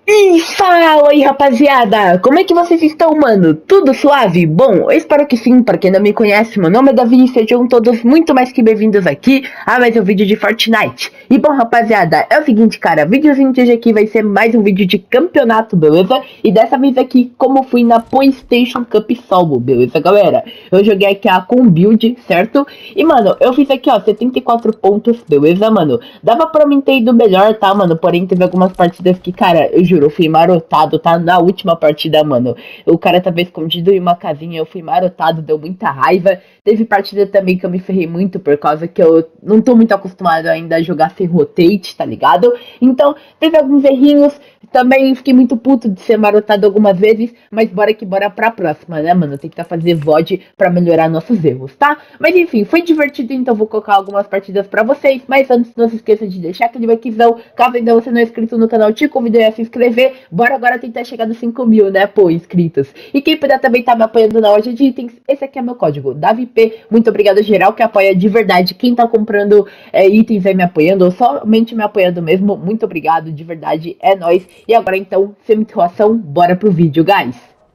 E fala aí, rapaziada! Como é que vocês estão, mano? Tudo suave? Bom, eu espero que sim. Para quem não me conhece, meu nome é Davi e sejam todos muito mais que bem-vindos aqui a mais um vídeo de Fortnite. E bom, rapaziada, é o seguinte, cara, videozinho de hoje aqui vai ser mais um vídeo de campeonato, beleza? E dessa vez aqui, como fui na PlayStation Cup solo, beleza, galera? Eu joguei aqui com build, certo? E, mano, eu fiz aqui, ó, 74 pontos, beleza, mano? Dava pra mim ter ido melhor, tá, mano? Porém, teve algumas partidas que, cara, eu juro, eu fui marotado, tá? Na última partida, mano. O cara tava escondido em uma casinha, eu fui marotado, deu muita raiva. Teve partida também que eu me ferrei muito, por causa que eu não tô muito acostumado ainda a jogar sem rotate, tá ligado? Então, teve alguns errinhos. Também fiquei muito puto de ser marotado algumas vezes, mas bora que bora pra próxima, né, mano? Tentar fazer VOD pra melhorar nossos erros, tá? Mas enfim, foi divertido, então vou colocar algumas partidas pra vocês. Mas antes, não se esqueça de deixar aquele likezão. Caso ainda você não é inscrito no canal, te convido a se inscrever. Bora agora tentar chegar nos 5 mil, né, pô, inscritos. E quem puder também tá me apoiando na loja de itens, esse aqui é meu código, DAVIP. Muito obrigado geral que apoia de verdade. Quem tá comprando itens aí me apoiando, ou somente me apoiando mesmo, muito obrigado, de verdade, é nóis. E agora então, sem muita enrolação, bora pro vídeo, guys!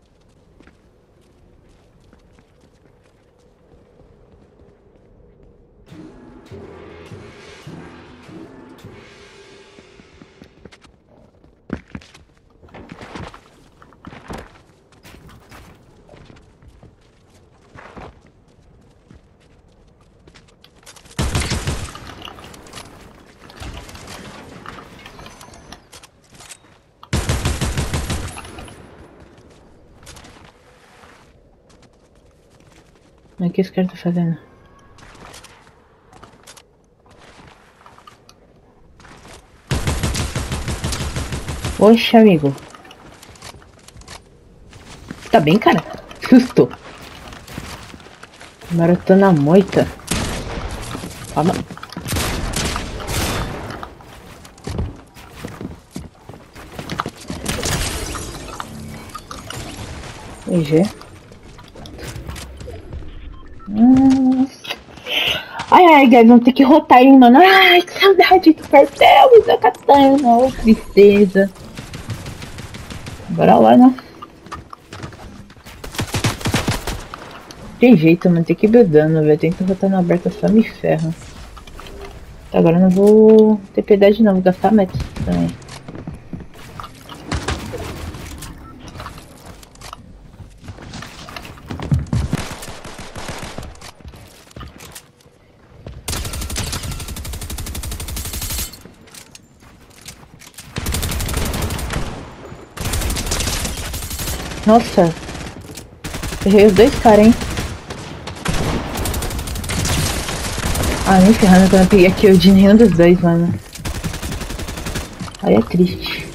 O que esse cara tá fazendo? Oxe, amigo. Tá bem, cara? Susto. Maratona moita. Calma. EG. Ai, guys, vamos ter que rotar, hein, mano. Ai, que saudade do quartel e da katana. Ô, tristeza. Bora lá, né? Tem jeito, mano. Tem que ir bedando, velho. Tenta rotar na aberta, só me ferra. Tá, agora eu não vou ter piedade, não. Vou gastar metros também. Nossa, errei os dois caras, hein? Ah, nem ferrando que eu não peguei a kill de nenhum dos dois, mano. Aí é triste.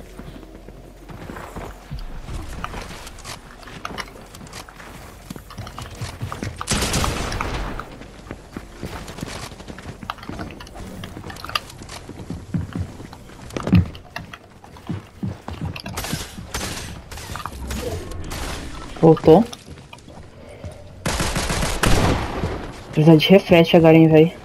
Voltou. Precisa de refresh agora, hein, velho.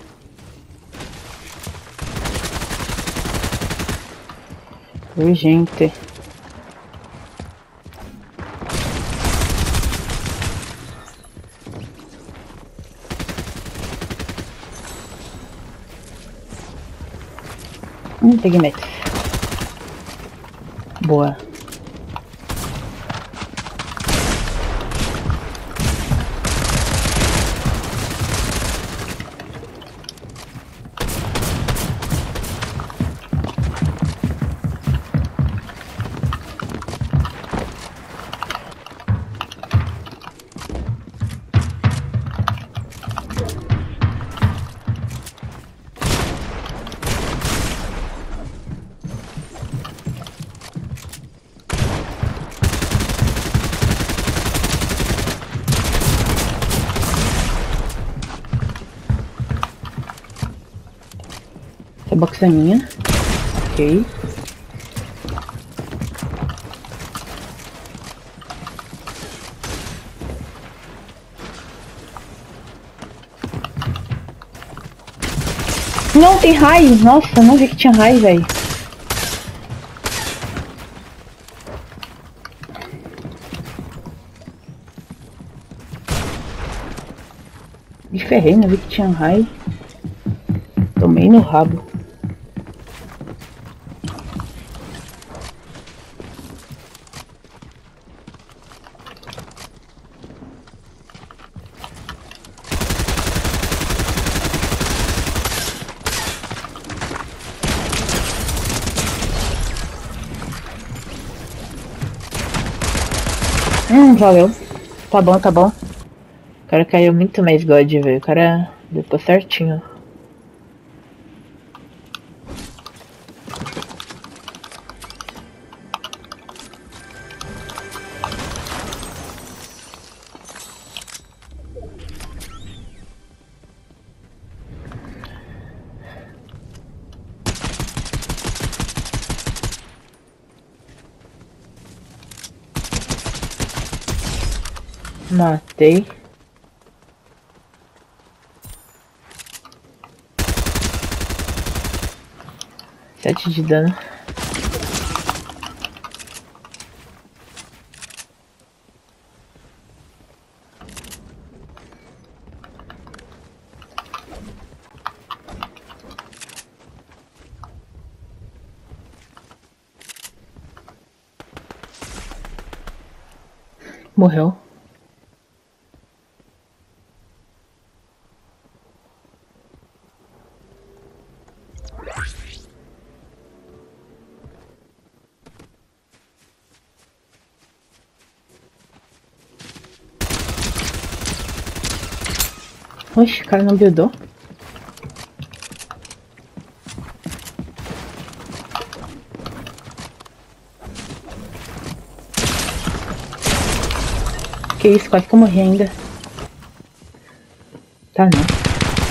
Urgente. Peguei meta. Boa. Essa box é minha. Ok. Não, tem raio. Nossa, não vi que tinha raio, velho. Me ferrei, não vi que tinha raio. Tomei no rabo. Valeu. Tá bom, tá bom. O cara caiu muito mais God, velho. O cara depois certinho. Matei. Sete de dano. Morreu. Oxe, o cara não buildou. Que isso, quase que eu morri ainda. Tá não.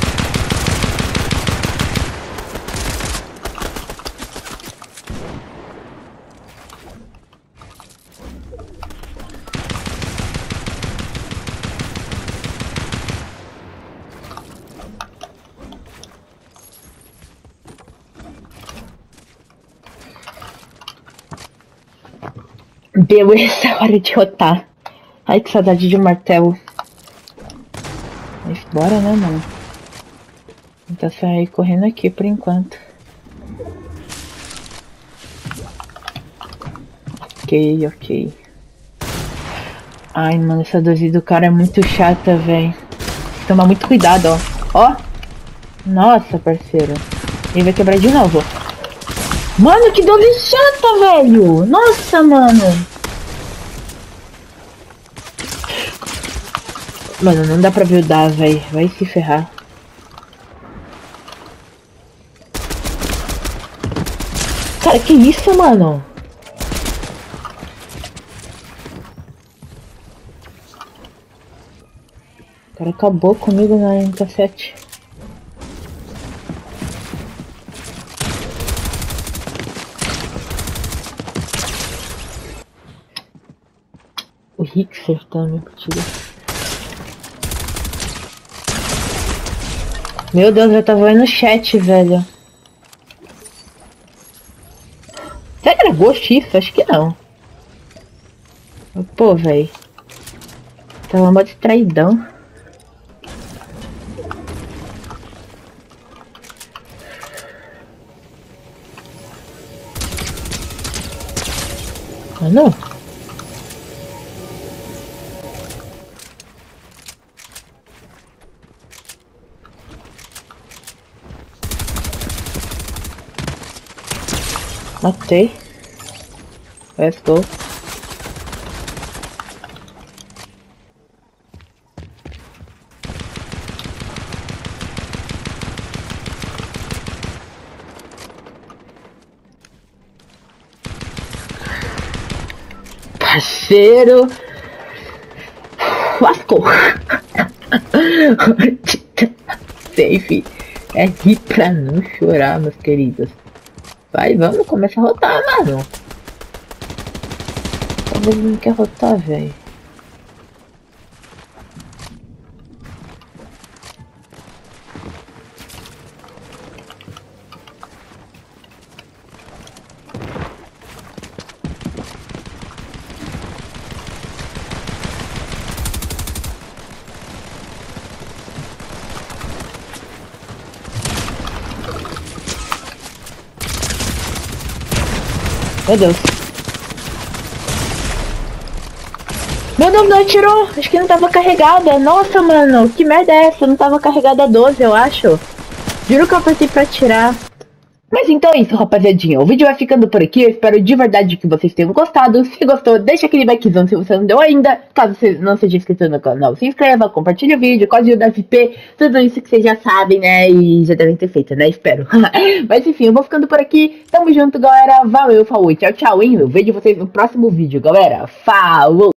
Deu essa hora de rotar. Ai, que saudade de martelo. Mas bora, né, mano? Vou tentar sair correndo aqui por enquanto. Ok, ok. Ai, mano, essa dose do cara é muito chata, velho. Toma muito cuidado, ó. Ó. Nossa, parceiro. Ele vai quebrar de novo. Mano, que dose chata, velho. Nossa, mano. Mano, não dá pra buildar, velho. Vai se ferrar. Cara, que isso, mano? O cara acabou comigo na MK7. O Rixer tá na minha partida. Meu Deus, eu tava vendo no chat, velho. Será que era Ghost isso? Acho que não. Pô, velho. Tava mó distraidão. Ah, não. Matei. Let's go. Parceiro. Lascou. Safe. É rir pra não chorar, meus queridos. Vai, vamos, começa a rotar, mano. Talvez não quer rotar, velho. Meu Deus. Meu Deus, não atirou. Acho que não tava carregada. Nossa, mano. Que merda é essa? Não tava carregada a 12, eu acho. Juro que eu apertei pra atirar. Mas então é isso, rapaziadinha. O vídeo vai ficando por aqui. Eu espero de verdade que vocês tenham gostado. Se gostou, deixa aquele likezão se você não deu ainda. Caso você não seja inscrito no canal, se inscreva, compartilhe o vídeo, código da FP. Tudo isso que vocês já sabem, né? E já devem ter feito, né? Espero. Mas enfim, eu vou ficando por aqui. Tamo junto, galera. Valeu, falou. Tchau, tchau, hein? Eu vejo vocês no próximo vídeo, galera. Falou!